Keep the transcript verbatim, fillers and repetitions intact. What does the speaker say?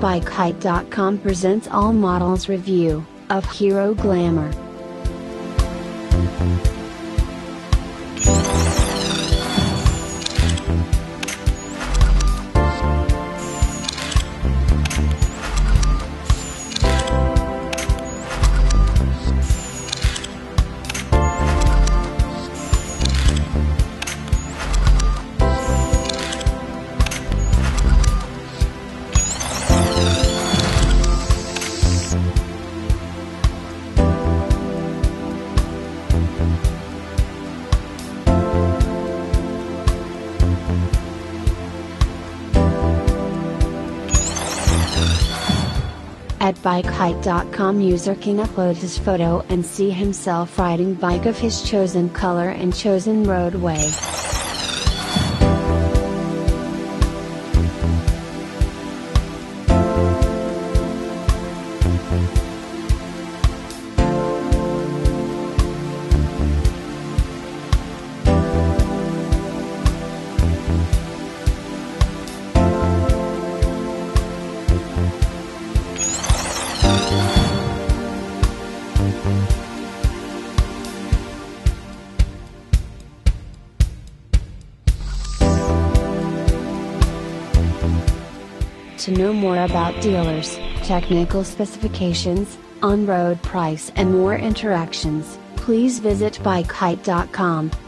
bike height dot com presents all models review of Hero Glamour. At bike height dot com, user can upload his photo and see himself riding bike of his chosen color and chosen roadway. To know more about dealers, technical specifications, on-road price and more interactions, please visit bike height dot com.